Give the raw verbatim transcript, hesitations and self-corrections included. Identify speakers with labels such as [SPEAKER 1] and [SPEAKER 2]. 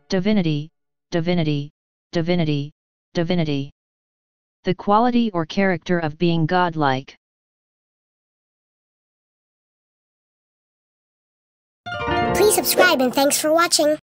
[SPEAKER 1] Divinity, divinity, divinity, divinity. The quality or character of being godlike.
[SPEAKER 2] Please subscribe and thanks for watching.